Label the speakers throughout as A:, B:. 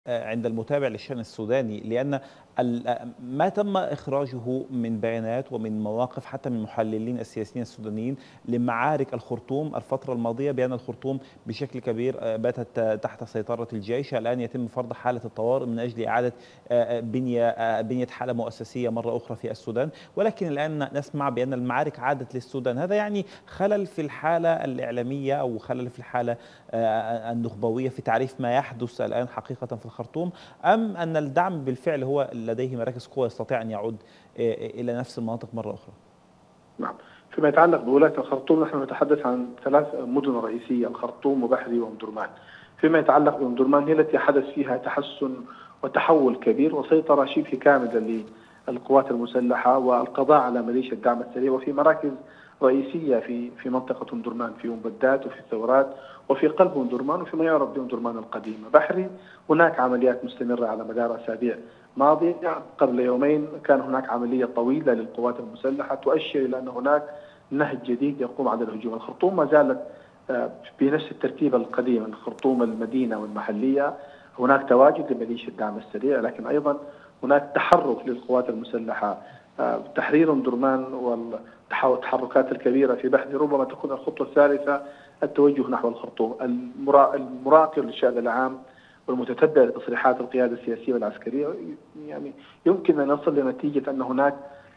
A: عند المتابع للشأن السوداني، لأن ما تم إخراجه من بيانات ومن مواقف حتى من محللين السياسيين السودانيين لمعارك الخرطوم الفترة الماضية، بأن الخرطوم بشكل كبير باتت تحت سيطرة الجيش. الآن يتم فرض حالة الطوارئ من أجل إعادة بنية حالة مؤسسية مرة أخرى في السودان، ولكن الآن نسمع بأن المعارك عادت للسودان. هذا يعني خلل في الحالة الإعلامية أو خلل في الحالة النخبوية في تعريف ما يحدث الآن حقيقة في الخرطوم، أم أن الدعم بالفعل هو لديه مراكز قوة يستطيع أن يعود إلى نفس المناطق مرة أخرى؟
B: نعم. فيما يتعلق بولاية الخرطوم نحن نتحدث عن 3 مدن رئيسية: الخرطوم وبحري وأم درمان. فيما يتعلق بأم درمان هي التي حدث فيها تحسن وتحول كبير وسيطرة شبه كاملة للقوات المسلحة والقضاء على ميليشيا الدعم السريع، وفي مراكز رئيسية في منطقة أم درمان، في أم بدات وفي الثورات وفي قلب أم درمان وفيما يعرف بأم درمان القديمة. بحري هناك عمليات مستمرة على مدار أسابيع ماضية. قبل يومين كان هناك عملية طويلة للقوات المسلحة تؤشر إلى أن هناك نهج جديد يقوم على الهجوم. الخرطوم ما زالت بنفس الترتيب القديم: الخرطوم المدينة والمحلية هناك تواجد لميليشيا الدعم السريع، لكن أيضا هناك تحرك للقوات المسلحة. تحرير أم درمان والتحركات الكبيرة في بحري ربما تكون الخطوة الثالثة التوجه نحو الخرطوم. المراقب للشأن العام والمتتبع لتصريحات القيادة السياسية والعسكرية يعني يمكن أن نصل لنتيجة أن هناك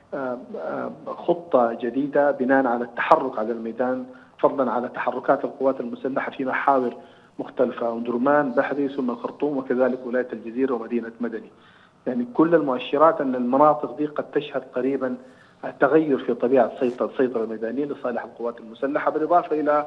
B: خطة جديدة بناء على التحرك على الميدان، فضلا على تحركات القوات المسلحة في محاور مختلفة: أم درمان، بحري، ثم الخرطوم، وكذلك ولاية الجزيرة ومدينة مدني. يعني كل المؤشرات أن المناطق دي قد تشهد قريبا تغير في طبيعة السيطرة الميدانية لصالح القوات المسلحة، بالإضافة إلى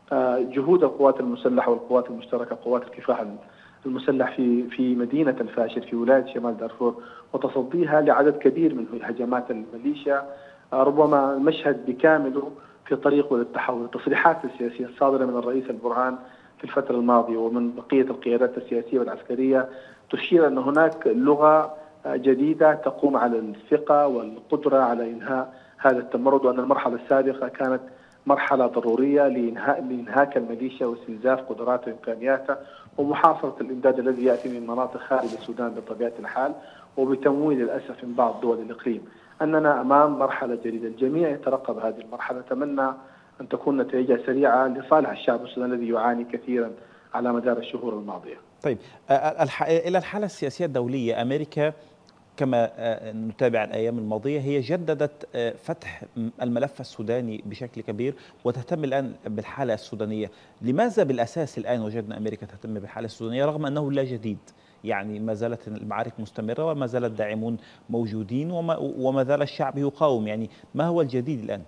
B: جهود القوات المسلحة والقوات المشتركة، قوات الكفاح المسلح في مدينة الفاشر في ولاية شمال دارفور، وتصديها لعدد كبير من هجمات الميليشيا. ربما المشهد بكامله في طريقه للتحول. التصريحات السياسية الصادرة من الرئيس البرهان في الفترة الماضية ومن بقية القيادات السياسية والعسكرية تشير أن هناك لغة جديدة تقوم على الثقة والقدرة على إنهاء هذا التمرد، وأن المرحلة السابقة كانت مرحلة ضرورية لإنهاك الميليشيا واستنزاف قدراتها وإمكانياتها ومحاصرة الإمداد الذي يأتي من مناطق خارج السودان بطبيعة الحال، وبتمويل للأسف من بعض دول الإقليم. أننا أمام مرحلة جديدة، الجميع يترقب هذه المرحلة. أتمنى أن تكون نتائجها سريعة لصالح الشعب السوداني الذي يعاني كثيرا على مدار الشهور الماضية.
A: طيب، إلى الحالة السياسية الدولية، أمريكا كما نتابع الأيام الماضية هي جددت فتح الملف السوداني بشكل كبير وتهتم الآن بالحالة السودانية. لماذا بالأساس الآن وجدنا أمريكا تهتم بالحالة السودانية رغم أنه لا جديد؟ يعني ما زالت المعارك مستمرة وما زال الداعمون موجودين وما زال الشعب يقاوم. يعني ما هو الجديد الآن؟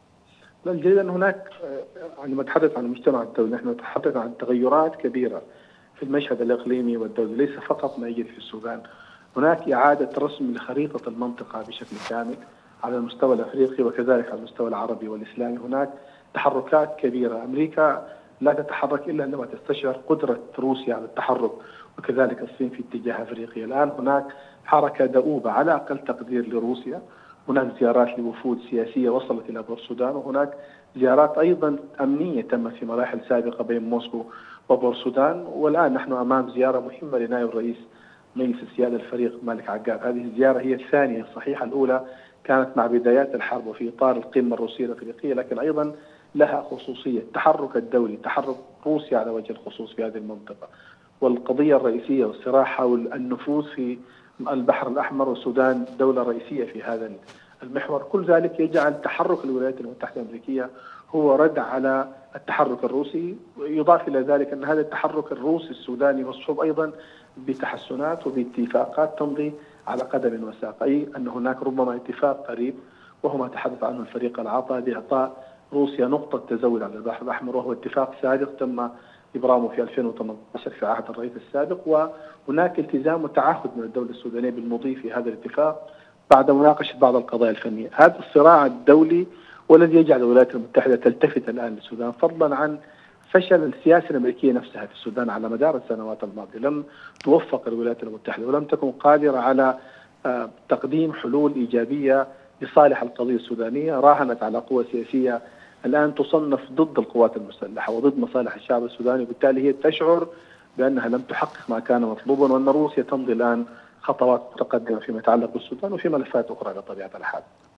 B: لا، الجديد أن هناك عندما نتحدث عن المجتمع الدولي نحن نتحدث عن تغيرات كبيرة في المشهد الإقليمي والدولي، ليس فقط ما يجري في السودان. هناك إعادة رسم لخريطة المنطقة بشكل كامل على المستوى الأفريقي وكذلك على المستوى العربي والإسلامي. هناك تحركات كبيرة. أمريكا لا تتحرك إلا عندما تستشعر قدرة روسيا على التحرك، وكذلك الصين في اتجاه أفريقيا. الآن هناك حركة دؤوبة على أقل تقدير لروسيا. هناك زيارات لوفود سياسية وصلت إلى بورسودان، وهناك زيارات أيضا أمنية تمت في مراحل سابقة بين موسكو وبورسودان. والآن نحن أمام زيارة مهمة لنائب رئيس مجلس السيادة الفريق مالك عقاد. هذه الزيارة هي الثانية صحيحة، الأولى كانت مع بدايات الحرب وفي إطار القمة الروسية الأفريقية، لكن أيضا لها خصوصية: التحرك الدولي، تحرك روسيا على وجه الخصوص في هذه المنطقة، والقضية الرئيسية والصراع حول النفوذ في البحر الأحمر، والسودان دولة رئيسية في هذا المحور. كل ذلك يجعل تحرك الولايات المتحدة الأمريكية هو رد على التحرك الروسي. يضاف إلى ذلك أن هذا التحرك الروسي السوداني مصحوب أيضا بتحسنات وباتفاقات تمضي على قدم وساق، أي أن هناك ربما اتفاق قريب وهو ما تحدث عنه الفريق العطاء بإعطاء روسيا نقطة تزود على البحر الأحمر، وهو اتفاق سابق تم إبرامه في 2018 في عهد الرئيس السابق. وهناك التزام وتعهد من الدولة السودانية بالمضي في هذا الاتفاق بعد مناقشة بعض القضايا الفنية. هذا الصراع الدولي والذي يجعل الولايات المتحدة تلتفت الآن للسودان، فضلا عن فشل السياسة الأمريكية نفسها في السودان على مدار السنوات الماضية. لم توفق الولايات المتحدة ولم تكن قادرة على تقديم حلول إيجابية لصالح القضية السودانية. راهنت على قوى سياسية الآن تصنف ضد القوات المسلحة وضد مصالح الشعب السوداني، وبالتالي هي تشعر بأنها لم تحقق ما كان مطلوبا، وأن روسيا تمضي الآن خطوات متقدمة فيما يتعلق بالسودان وفي ملفات أخرى بطبيعة الحال.